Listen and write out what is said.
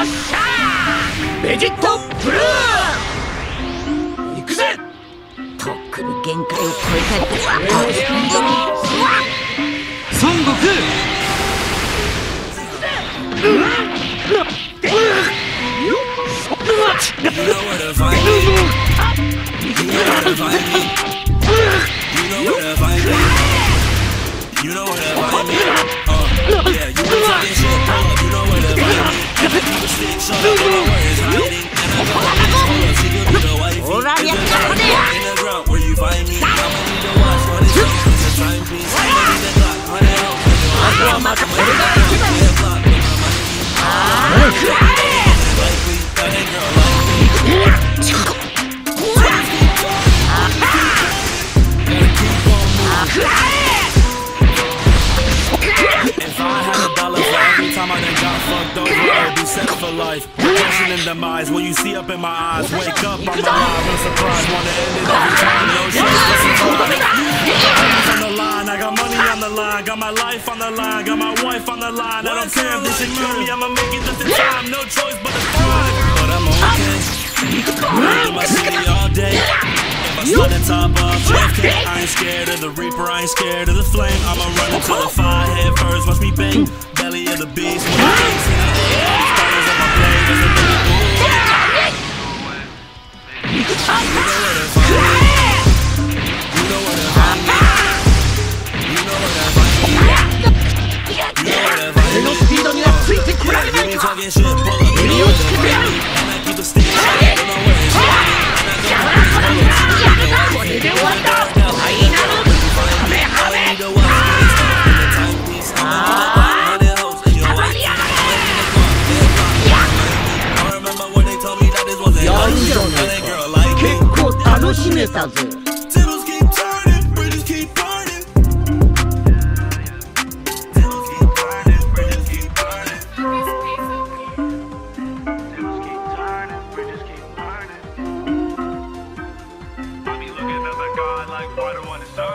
っしゃーベジットブルー行くぜ。 とっくに限界を超えたり孫悟空ほらやったこれあとはまたこれが一番 Demise. When you see up in my eyes, wake up, I'm alive, no surprise, wanna end it every time, no chance to survive. I'm on the line, I got money on the line, got my life on the line, got my wife on the line. I don't care if they should kill me, I'ma make it just in time, no choice but to thrive. But I'm okay, I'm my city all day. If I start the top off, JFK, I ain't scared of the Reaper, I ain't scared of the flame. I'ma run into the fire head first, watch me bang, belly of the beast. When I ain't seen stars on my blade, there's a big You know where to find me. You know where to find me. You know where to find me. You know where to find me. You ain't talking shit, pull up. You know where to find me. And I keep a stick shot. You know where it's at. I remember when they told me that this wasn't Tables keep turning, bridges keep burning. Tables keep turning, bridges keep burning. Tables keep turning, bridges keep burning. I be looking at the God like water on the surface.